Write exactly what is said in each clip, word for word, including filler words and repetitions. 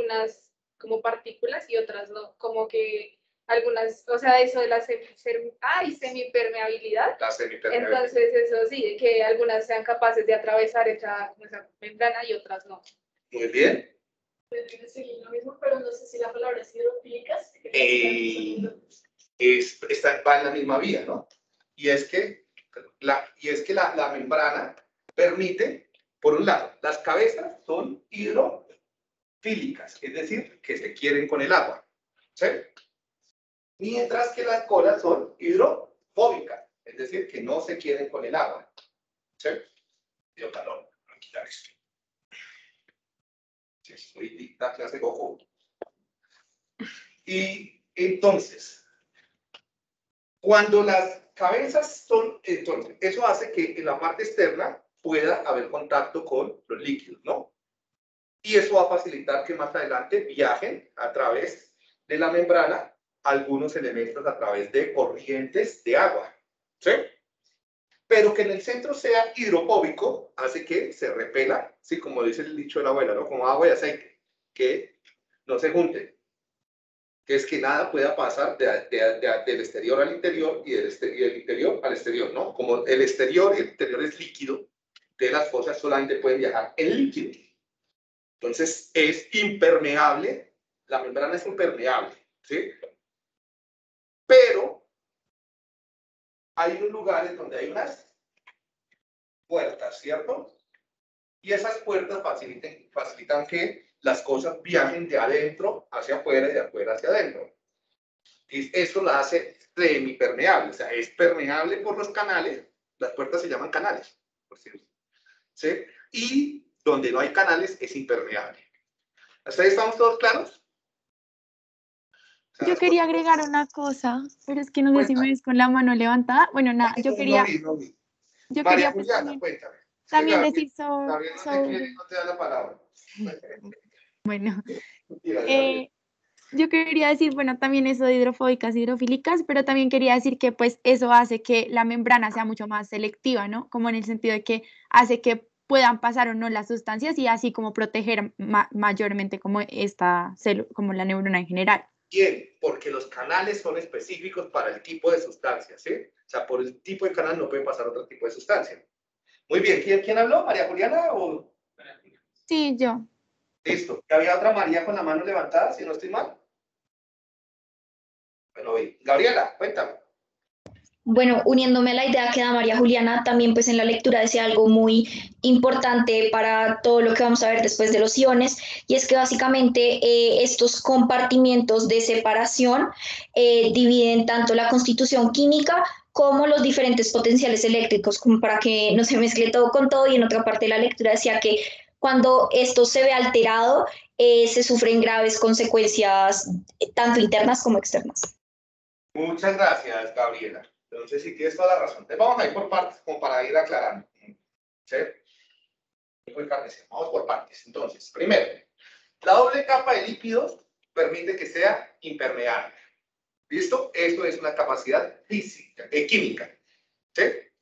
algunas como partículas y otras no, como que algunas, o sea, eso de la sem sem ay, semipermeabilidad. La semipermeabilidad. Entonces, eso sí, de que algunas sean capaces de atravesar esa, esa membrana y otras no. Muy bien. Puede seguir lo mismo, pero no sé si la palabra es hidrofílicas. Eh, es, está, va en la misma vía, ¿no? Y es que la, y es que la, la membrana permite, por un lado, las cabezas son hidrofílicas, es decir, que se quieren con el agua, ¿sí? Mientras que las colas son hidrofóbicas, es decir, que no se quieren con el agua, ¿sí? Dio calor, voy a quitar esto. Sí, soy la clase Goku. Y entonces, cuando las cabezas son, entonces, eso hace que en la parte externa pueda haber contacto con los líquidos, ¿no? Y eso va a facilitar que más adelante viajen a través de la membrana algunos elementos a través de corrientes de agua, ¿sí? Pero que en el centro sea hidrofóbico hace que se repela, ¿sí? Como dice el dicho de la abuela, ¿no? Como agua y aceite, que no se junten. Que es que nada pueda pasar de, de, de, del exterior al interior y del, exterior, y del interior al exterior, ¿no? Como el exterior y el interior es líquido, de las cosas solamente pueden viajar en líquido. Entonces, es impermeable, la membrana es impermeable, ¿sí? Pero hay unos lugares donde hay unas puertas, ¿cierto? Y esas puertas facilitan, facilitan que las cosas viajen de adentro hacia afuera y de afuera hacia adentro. Y eso la hace semipermeable, o sea, es permeable por los canales, las puertas se llaman canales, por cierto, ¿sí? Y donde no hay canales es impermeable. ¿Hasta ahí estamos todos claros? O sea, yo quería agregar una cosa, pero es que no sé si me ves con la mano levantada. Bueno, nada, yo quería... No vi, no vi. Yo María quería pues, Juliana, también, cuéntame. también Gabriel, decir sobre... Gabriel no te sobre... quiere, no te da la palabra. Bueno, Mira, eh, yo quería decir, bueno, también eso de hidrofóbicas, hidrofílicas, pero también quería decir que pues eso hace que la membrana sea mucho más selectiva, ¿no? Como en el sentido de que hace que puedan pasar o no las sustancias y así como proteger ma mayormente como esta célula, como la neurona en general. Bien, porque los canales son específicos para el tipo de sustancia, ¿sí? O sea, por el tipo de canal no puede pasar otro tipo de sustancia. Muy bien, ¿quién, quién habló? ¿María Juliana o...? Sí, yo. Listo. ¿Había otra María con la mano levantada, si no estoy mal? Bueno, bien. Gabriela, cuéntame. Bueno, uniéndome a la idea que da María Juliana, también pues en la lectura decía algo muy importante para todo lo que vamos a ver después de los iones, y es que básicamente eh, estos compartimientos de separación eh, dividen tanto la constitución química como los diferentes potenciales eléctricos, como para que no se mezcle todo con todo. Y en otra parte de la lectura decía que cuando esto se ve alterado, eh, se sufren graves consecuencias tanto internas como externas. Muchas gracias, Gabriela. Entonces, sí, tienes toda la razón. Entonces, vamos a ir por partes, como para ir aclarando. ¿Sí? Vamos por partes. Entonces, primero, la doble capa de lípidos permite que sea impermeable. ¿Listo? Esto es una capacidad física, eh, química. ¿Sí?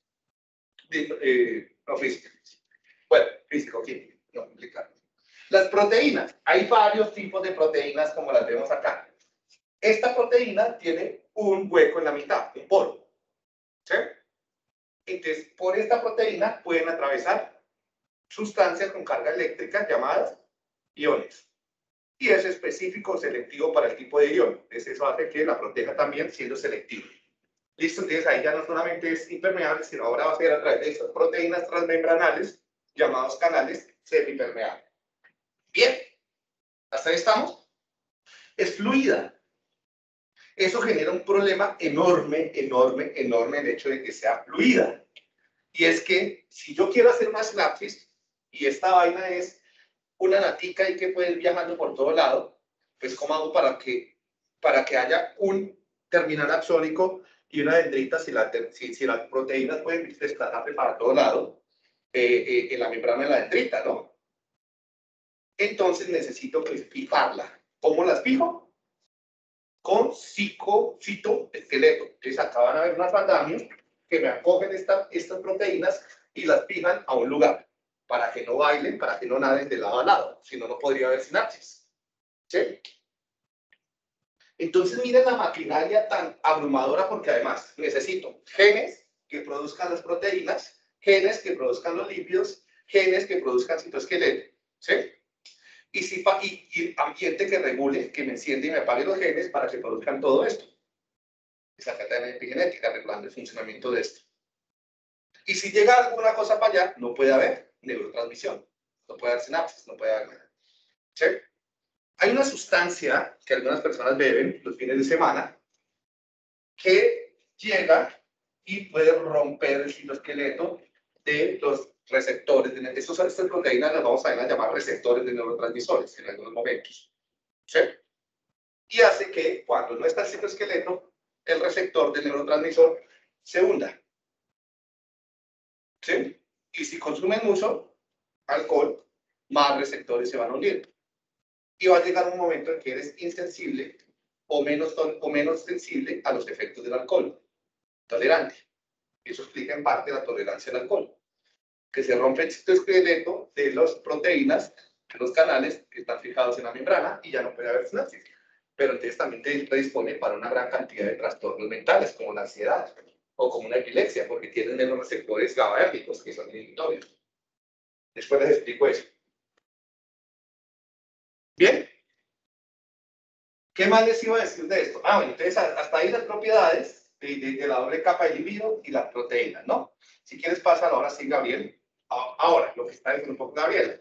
Eh, no física. Bueno, físico-química. No complicado. Las proteínas. Hay varios tipos de proteínas como las vemos acá. Esta proteína tiene un hueco en la mitad, un poro. ¿Sí? Entonces, por esta proteína pueden atravesar sustancias con carga eléctrica llamadas iones. Y es específico o selectivo para el tipo de ion. Entonces, eso hace que la proteja también siendo selectivo. Listo, entonces ahí ya no solamente es impermeable, sino ahora va a ser a través de estas proteínas transmembranales llamados canales semipermeables. Bien, ¿hasta ahí estamos? Es fluida. Eso genera un problema enorme, enorme, enorme el hecho de que sea fluida. Y es que si yo quiero hacer una sinapsis y esta vaina es una natica y que puede ir viajando por todo lado, pues ¿cómo hago para que, para que haya un terminal axónico y una dendrita si, la, si, si las proteínas pueden desplazarse para todo lado eh, eh, en la membrana de la dendrita, ¿no? Entonces necesito que fijarla. ¿Cómo las fijo? Con psico, citoesqueleto. Entonces acá van a ver unos andamios que me acogen esta, estas proteínas y las fijan a un lugar para que no bailen, para que no naden de lado a lado, si no, no podría haber sinapsis. ¿Sí? Entonces miren la maquinaria tan abrumadora porque además necesito genes que produzcan las proteínas, genes que produzcan los lípidos, genes que produzcan citoesqueleto. ¿Sí? Y, si, y, y ambiente que regule, que me enciende y me apague los genes para que produzcan todo esto. Esa cadena epigenética regulando el funcionamiento de esto. Y si llega alguna cosa para allá, no puede haber neurotransmisión, no puede haber sinapsis, no puede haber nada. ¿Sí? Hay una sustancia que algunas personas beben los fines de semana que llega y puede romper el citoesqueleto de los receptores. De, estos, estas proteínas las vamos a, a llamar receptores de neurotransmisores en algunos momentos. ¿Sí? Y hace que cuando no está el citoesqueleto, el receptor del neurotransmisor se hunda. ¿Sí? Y si consumen mucho alcohol, más receptores se van a hundir. Y va a llegar un momento en que eres insensible o menos, o menos sensible a los efectos del alcohol. Tolerante. Eso explica en parte la tolerancia al alcohol. Que se rompe el citoesqueleto de las proteínas, de los canales que están fijados en la membrana y ya no puede haber sinapsis. Pero entonces también te predispone para una gran cantidad de trastornos mentales, como la ansiedad o como una epilepsia, porque tienen menos receptores GABAérgicos que son inhibitorios. Después les explico eso. ¿Bien? ¿Qué más les iba a decir de esto? Ah, bueno, entonces hasta ahí las propiedades de, de, de la doble capa de lipido y las proteínas, ¿no? Si quieres, pásalo ahora sí, Gabriel. Ahora, lo que está diciendo un poco Gabriel.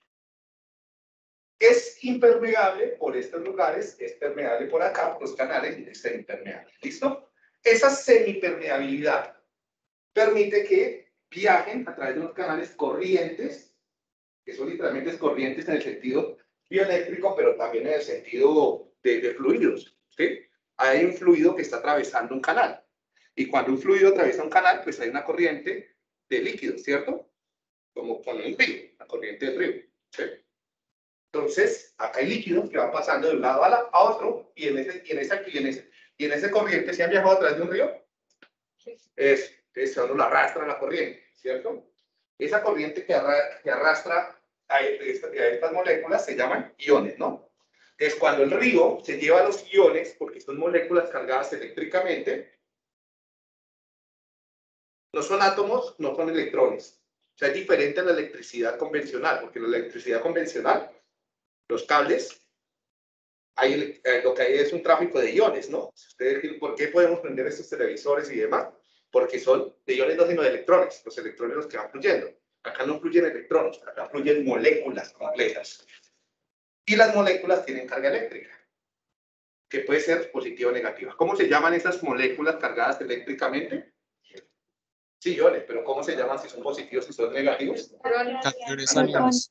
Es impermeable por estos lugares, es permeable por acá, por los canales, y es semipermeable. ¿Listo? Esa semipermeabilidad permite que viajen a través de unos canales corrientes, que son literalmente corrientes en el sentido bioeléctrico, pero también en el sentido de, de fluidos. ¿Sí? Hay un fluido que está atravesando un canal. Y cuando un fluido atraviesa un canal, pues hay una corriente de líquidos, ¿cierto? Como con un río, la corriente del río. ¿Sí? Entonces, acá hay líquidos que van pasando de un lado a, la, a otro, y en, ese, y, en esa, y, en ese, y en ese corriente, ¿se han viajado a través de un río? Es, es cuando lo arrastra la corriente, ¿cierto? Esa corriente que, arra, que arrastra a, esta, a estas moléculas se llaman iones, ¿no? Entonces, cuando el río se lleva los iones, porque son moléculas cargadas eléctricamente, no son átomos, no son electrones. O sea, es diferente a la electricidad convencional, porque la electricidad convencional, los cables, hay, eh, lo que hay es un tráfico de iones, ¿no? Ustedes dicen, ¿por qué podemos prender estos televisores y demás? Porque son de iones, no sino de electrones, los electrones los que van fluyendo. Acá no fluyen electrones, acá fluyen moléculas completas. Y las moléculas tienen carga eléctrica, que puede ser positiva o negativa. ¿Cómo se llaman esas moléculas cargadas eléctricamente? Sí, iones, pero ¿cómo se llaman si son positivos y son negativos? Cationes aniónicos.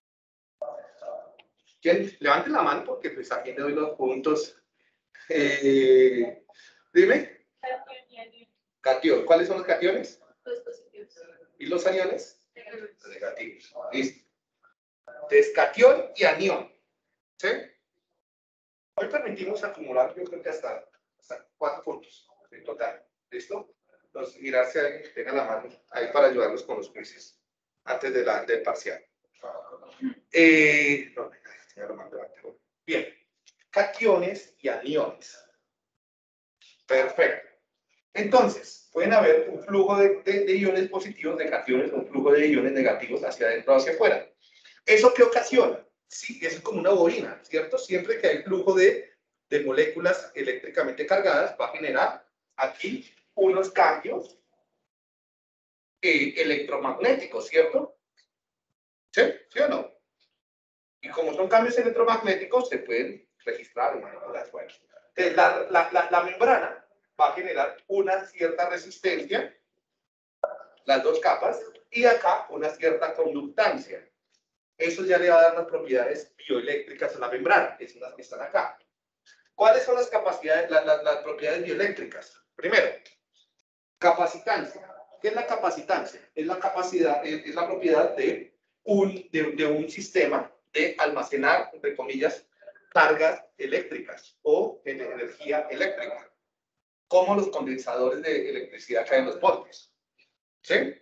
¿Quién? Levante la mano porque pues aquí le doy los puntos. Eh, dime. Catión. ¿Cuáles son los cationes? Los positivos. ¿Y los aniones? Los negativos. Listo. Entonces, catión y anión. ¿Sí? Hoy permitimos acumular, yo creo que hasta, hasta cuatro puntos en total. ¿Listo? Entonces, mirar si alguien tenga la mano ahí para ayudarlos con los quizzes antes de la, del parcial. Eh, no, bien, cationes y aniones. Perfecto. Entonces, pueden haber un flujo de, de, de iones positivos, de cationes, un flujo de iones negativos hacia adentro o hacia afuera. ¿Eso qué ocasiona? Sí, es como una bobina, ¿cierto? Siempre que hay flujo de, de moléculas eléctricamente cargadas, va a generar aquí unos cambios eh, electromagnéticos, ¿cierto? ¿Sí? ¿Sí o no? Y como son cambios electromagnéticos, se pueden registrar en manipular. Bueno, entonces la, la, la, la membrana va a generar una cierta resistencia, las dos capas, y acá una cierta conductancia. Eso ya le va a dar las propiedades bioeléctricas a la membrana, que son las que están acá. ¿Cuáles son las capacidades, las, las, las propiedades bioeléctricas? Primero, capacitancia. ¿Qué es la capacitancia? Es la capacidad, es, es la propiedad de un, de, de un sistema de almacenar, entre comillas, cargas eléctricas o energía eléctrica, como los condensadores de electricidad que hay en los postes. ¿Sí?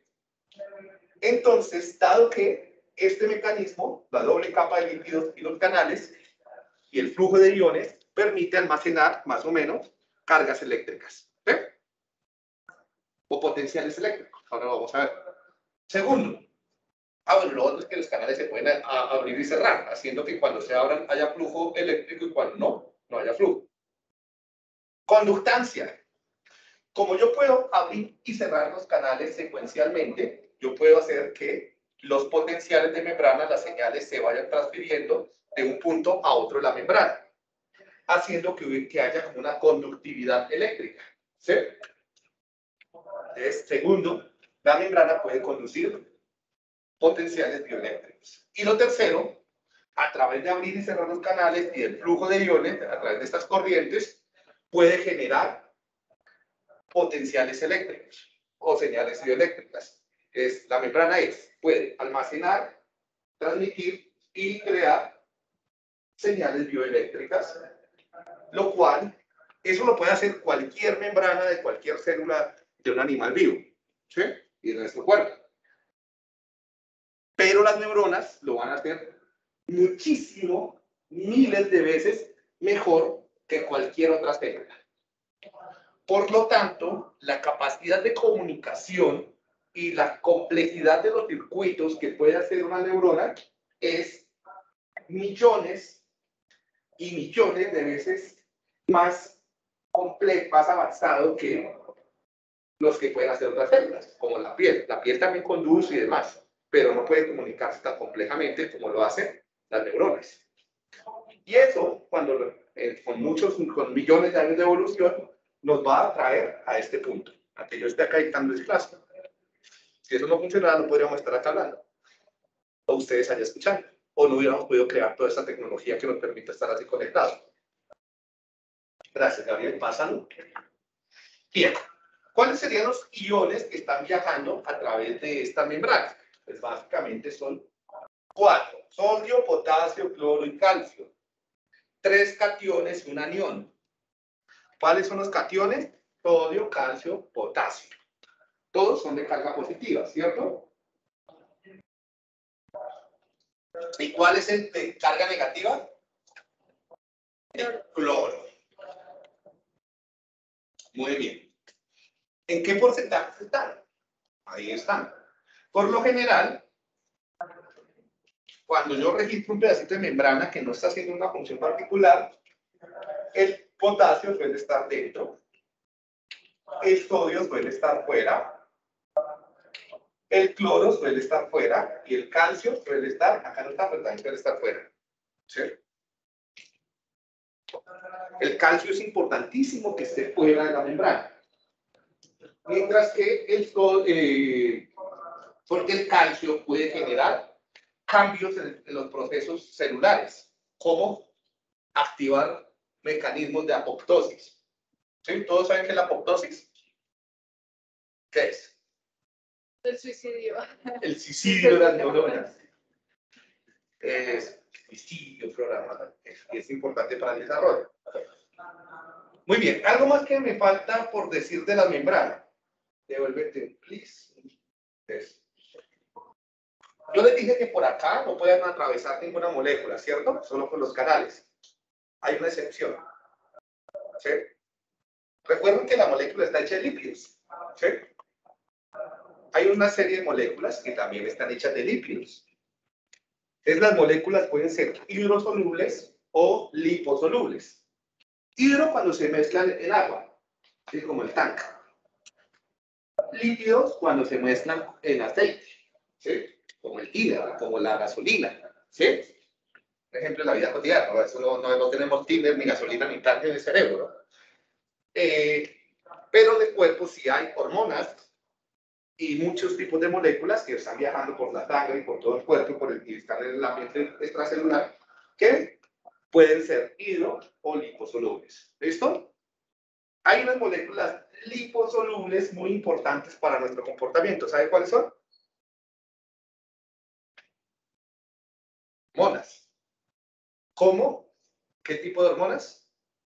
Entonces, dado que este mecanismo, la doble capa de líquidos y los canales, y el flujo de iones permite almacenar más o menos cargas eléctricas, ¿sí? O potenciales eléctricos. Ahora lo vamos a ver. Segundo, ah, bueno, lo otro es que los canales se pueden a, a abrir y cerrar, haciendo que cuando se abran haya flujo eléctrico y cuando no, no haya flujo. Conductancia. Como yo puedo abrir y cerrar los canales secuencialmente, yo puedo hacer que los potenciales de membrana, las señales, se vayan transfiriendo de un punto a otro de la membrana, haciendo que, que haya como una conductividad eléctrica, ¿sí? Entonces, segundo, la membrana puede conducir potenciales bioeléctricos. Y lo tercero, a través de abrir y cerrar los canales y el flujo de iones, a través de estas corrientes, puede generar potenciales eléctricos o señales bioeléctricas. Es, la membrana es, puede almacenar, transmitir y crear señales bioeléctricas, lo cual, eso lo puede hacer cualquier membrana de cualquier célula de un animal vivo, ¿sí? Y de nuestro cuerpo. Pero las neuronas lo van a hacer muchísimo, miles de veces mejor que cualquier otra célula. Por lo tanto, la capacidad de comunicación y la complejidad de los circuitos que puede hacer una neurona es millones y millones de veces más complejo, más avanzado que los que pueden hacer otras células, como la piel. La piel también conduce y demás, pero no puede comunicarse tan complejamente como lo hacen las neuronas. Y eso, cuando eh, con muchos, con millones de años de evolución, nos va a traer a este punto, a que yo esté acá dictando ese clase. Si eso no funcionara, no podríamos estar acá hablando, o ustedes allá escuchando, o no hubiéramos podido crear toda esta tecnología que nos permite estar así conectados. Gracias, Gabriel. Pásalo. Bien. ¿Cuáles serían los iones que están viajando a través de esta membrana? Pues básicamente son cuatro: sodio, potasio, cloro y calcio. Tres cationes y un anión. ¿Cuáles son los cationes? Sodio, calcio, potasio. Todos son de carga positiva, ¿cierto? ¿Y cuál es el de carga negativa? El cloro. Muy bien. ¿En qué porcentaje están? Ahí están. Por lo general, cuando yo registro un pedacito de membrana que no está haciendo una función particular, el potasio suele estar dentro, el sodio suele estar fuera, el cloro suele estar fuera y el calcio suele estar, acá no está, pero también suele estar fuera. ¿Sí? El calcio es importantísimo que esté fuera de la membrana. Mientras que el sodio, eh, porque el calcio puede generar cambios en, en los procesos celulares, como activar mecanismos de apoptosis. ¿Sí? ¿Todos saben qué es la apoptosis? ¿Qué es? El suicidio. El suicidio de las neuronas. Es suicidio, programa. Es, es importante para el desarrollo. Muy bien. Algo más que me falta por decir de la membrana. Devuélvete, please. Eso. Yo les dije que por acá no pueden atravesar ninguna molécula, ¿cierto? Solo por los canales. Hay una excepción. ¿Sí? Recuerden que la molécula está hecha de lípidos. ¿Sí? Hay una serie de moléculas que también están hechas de lípidos. Entonces, las moléculas pueden ser hidrosolubles o liposolubles. Hidro cuando se mezclan en agua, ¿sí? Como el tanque. Lípidos cuando se mezclan en aceite, ¿sí? Como el tiner, como la gasolina. ¿Sí? Por ejemplo, en la vida cotidiana, ¿no? Eso no, no, no tenemos tiner, ni gasolina, ni tanque en el cerebro, ¿no? Eh, pero en el cuerpo sí hay hormonas y muchos tipos de moléculas que están viajando por la sangre y por todo el cuerpo por el, y están en el ambiente extracelular que pueden ser hidro o liposolubles. ¿Listo? Hay unas moléculas liposolubles muy importantes para nuestro comportamiento. ¿Sabe cuáles son? Hormonas. ¿Cómo? ¿Qué tipo de hormonas?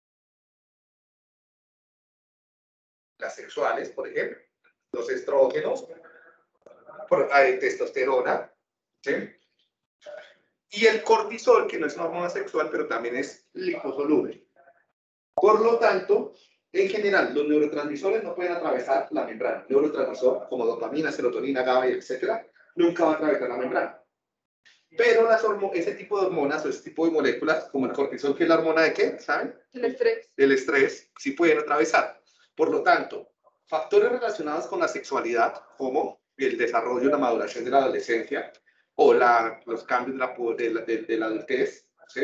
Las sexuales, por ejemplo. Los estrógenos, por, hay testosterona, ¿sí? Y el cortisol, que no es una hormona sexual, pero también es liposoluble. Por lo tanto, en general, los neurotransmisores no pueden atravesar la membrana. Neurotransmisor, como dopamina, serotonina, GABA, etcétera, nunca va a atravesar la membrana. Pero las ese tipo de hormonas o ese tipo de moléculas, como el cortisol, que es la hormona de qué, ¿saben? El estrés. El estrés, sí pueden atravesar. Por lo tanto, factores relacionados con la sexualidad, como el desarrollo y la maduración de la adolescencia, o la, los cambios de la, de la, de, de la adultez, ¿sí?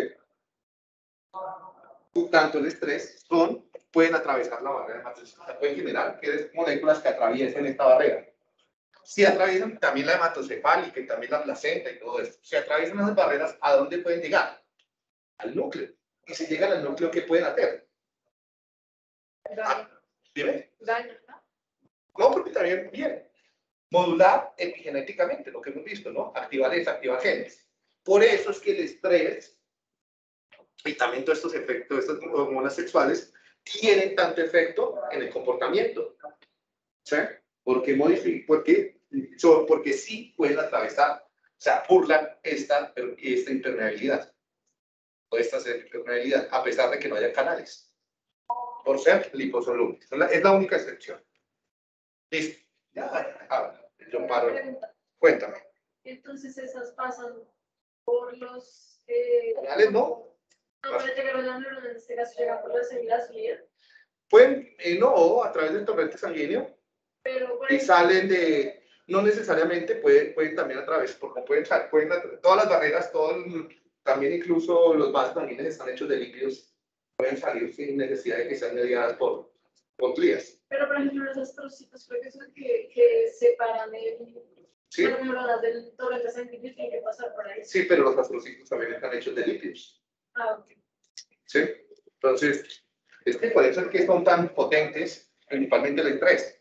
Tanto el estrés, son, pueden atravesar la barrera hematoencefálica, pueden generar que moléculas que atraviesen esta barrera. Si atraviesan también la hematocefálica y también la placenta y todo esto, si atraviesan esas barreras, ¿a dónde pueden llegar? Al núcleo. Y si llegan al núcleo, ¿qué pueden hacer? Daño. Ah, ¿dime? Daño, ¿no? No, porque también bien. Modular epigenéticamente, lo que hemos visto, ¿no? Activar, desactivar genes. Por eso es que el estrés y también todos estos efectos, estas hormonas sexuales, tienen tanto efecto en el comportamiento. ¿Sí? Porque, modific porque, so, porque sí pueden atravesar, o sea, burlan esta, esta impermeabilidad, o esta impermeabilidad, a pesar de que no haya canales, por ser liposolubles. Es la única excepción. Listo. Ya, ah, yo paro. Cuéntame. Entonces esas pasan por los... Eh, ¿Canales no? No, para llegar a la neurona, en este caso llegan por las células líder. Pueden, eh, no, a través del torrente sanguíneo. Pero por Y ejemplo, salen de, no necesariamente, pueden, pueden también a través, porque pueden, pueden todas las barreras, todo el, también incluso los vasos sanguíneos están hechos de lípidos, pueden salir sin necesidad de que sean mediadas por, por vías. pero por ejemplo los astrocitos creo que son que, que separan el, ¿Sí? las neuronas del torrente sanguíneo, tienen que pasar por ahí. Sí, pero los astrocitos también están hechos de lípidos. Ah, ok. ¿Sí? Entonces, es que por eso es que son tan potentes, principalmente el estrés.